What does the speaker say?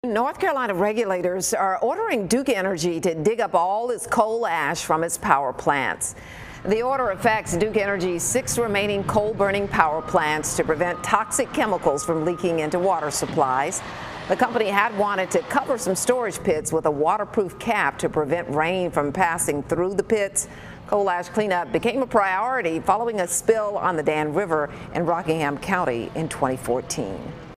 North Carolina regulators are ordering Duke Energy to dig up all its coal ash from its power plants. The order affects Duke Energy's 6 remaining coal-burning power plants to prevent toxic chemicals from leaking into water supplies. The company had wanted to cover some storage pits with a waterproof cap to prevent rain from passing through the pits. Coal ash cleanup became a priority following a spill on the Dan River in Rockingham County in 2014.